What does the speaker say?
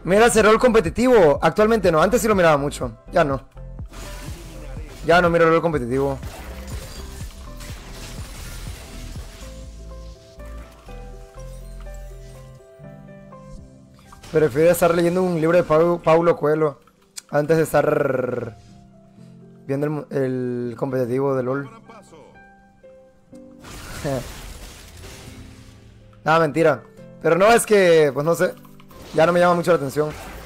Mira, cerró el competitivo. Actualmente no, antes sí lo miraba mucho. Ya no. Ya no miro el competitivo. Prefiero estar leyendo un libro de Paulo Coelho antes de estar viendo el competitivo de LOL. Nada, mentira. Pero no, es que, pues no sé. Ya no me llama mucho la atención.